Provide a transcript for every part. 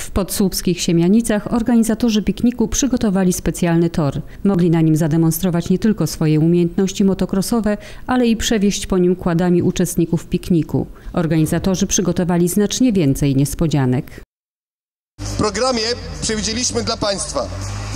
W podsłupskich Siemianicach organizatorzy pikniku przygotowali specjalny tor. Mogli na nim zademonstrować nie tylko swoje umiejętności motocrossowe, ale i przewieźć po nim quadami uczestników pikniku. Organizatorzy przygotowali znacznie więcej niespodzianek. W programie przewidzieliśmy dla Państwa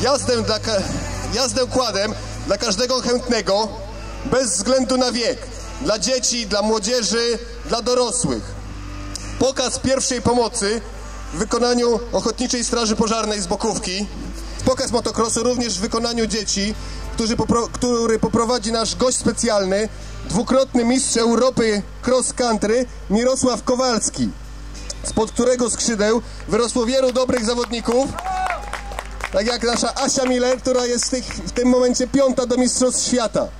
jazdę quadem dla każdego chętnego, bez względu na wiek, dla dzieci, dla młodzieży, dla dorosłych. Pokaz pierwszej pomocy w wykonaniu Ochotniczej Straży Pożarnej z Bokówki. Pokaz motocrossu również w wykonaniu dzieci, który poprowadzi nasz gość specjalny, dwukrotny mistrz Europy cross country Mirosław Kowalski, spod którego skrzydeł wyrosło wielu dobrych zawodników, tak jak nasza Asia Miller, która jest w tym momencie 5. do Mistrzostw Świata.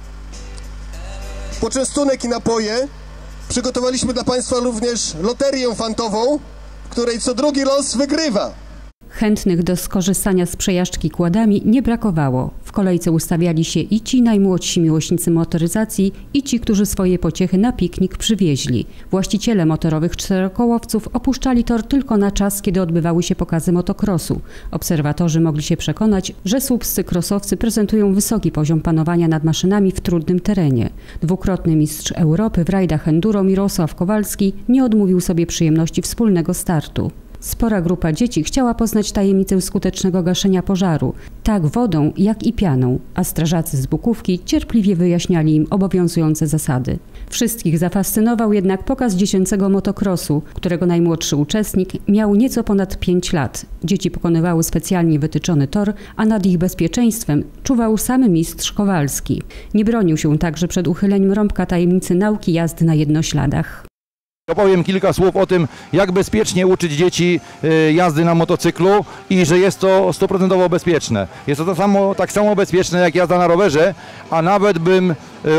Poczęstunek i napoje. Przygotowaliśmy dla Państwa również loterię fantową, w której co drugi los wygrywa. Chętnych do skorzystania z przejażdżki quadami nie brakowało. W kolejce ustawiali się i ci najmłodsi miłośnicy motoryzacji, i ci, którzy swoje pociechy na piknik przywieźli. Właściciele motorowych czterokołowców opuszczali tor tylko na czas, kiedy odbywały się pokazy motocrossu. Obserwatorzy mogli się przekonać, że słupscy krosowcy prezentują wysoki poziom panowania nad maszynami w trudnym terenie. Dwukrotny mistrz Europy w rajdach enduro Mirosław Kowalski nie odmówił sobie przyjemności wspólnego startu. Spora grupa dzieci chciała poznać tajemnicę skutecznego gaszenia pożaru, tak wodą, jak i pianą, a strażacy z Bukówki cierpliwie wyjaśniali im obowiązujące zasady. Wszystkich zafascynował jednak pokaz dziecięcego motocrossu, którego najmłodszy uczestnik miał nieco ponad 5 lat. Dzieci pokonywały specjalnie wytyczony tor, a nad ich bezpieczeństwem czuwał sam mistrz Kowalski. Nie bronił się także przed uchyleniem rąbka tajemnicy nauki jazdy na jednośladach. Opowiem kilka słów o tym, jak bezpiecznie uczyć dzieci jazdy na motocyklu i że jest to 100% bezpieczne. Jest to tak samo bezpieczne jak jazda na rowerze, a nawet bym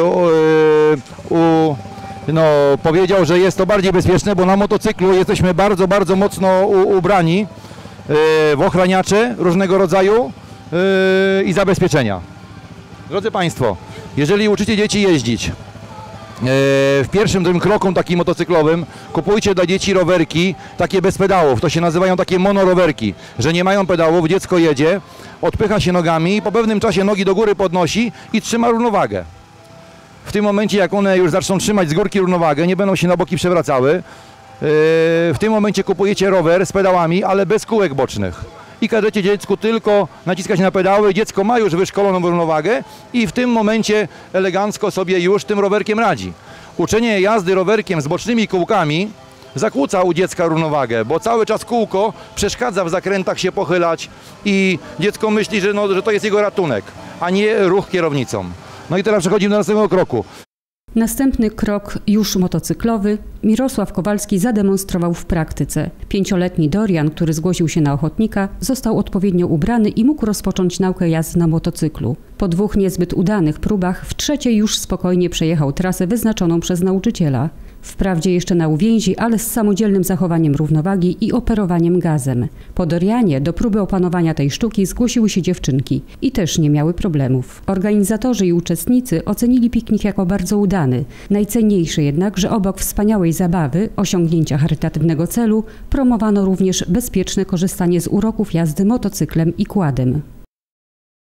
powiedział, że jest to bardziej bezpieczne, bo na motocyklu jesteśmy bardzo mocno ubrani w ochraniacze różnego rodzaju i zabezpieczenia. Drodzy Państwo, jeżeli uczycie dzieci jeździć, w pierwszym tym kroku takim motocyklowym kupujcie dla dzieci rowerki takie bez pedałów, to się nazywają takie monorowerki, że nie mają pedałów, dziecko jedzie, odpycha się nogami i po pewnym czasie nogi do góry podnosi i trzyma równowagę. W tym momencie, jak one już zaczną trzymać z górki równowagę, nie będą się na boki przewracały, w tym momencie kupujecie rower z pedałami, ale bez kółek bocznych. I każecie dziecku tylko naciskać na pedały, dziecko ma już wyszkoloną równowagę i w tym momencie elegancko sobie już tym rowerkiem radzi. Uczenie jazdy rowerkiem z bocznymi kółkami zakłóca u dziecka równowagę, bo cały czas kółko przeszkadza w zakrętach się pochylać i dziecko myśli, że to jest jego ratunek, a nie ruch kierownicą. No i teraz przechodzimy do następnego kroku. Następny krok, już motocyklowy, Mirosław Kowalski zademonstrował w praktyce. 5-letni Dorian, który zgłosił się na ochotnika, został odpowiednio ubrany i mógł rozpocząć naukę jazdy na motocyklu. Po 2 niezbyt udanych próbach, w 3. już spokojnie przejechał trasę wyznaczoną przez nauczyciela. Wprawdzie jeszcze na uwięzi, ale z samodzielnym zachowaniem równowagi i operowaniem gazem. Po Dorianie do próby opanowania tej sztuki zgłosiły się dziewczynki i też nie miały problemów. Organizatorzy i uczestnicy ocenili piknik jako bardzo udany. Najcenniejsze jednak, że obok wspaniałej zabawy, osiągnięcia charytatywnego celu, promowano również bezpieczne korzystanie z uroków jazdy motocyklem i quadem.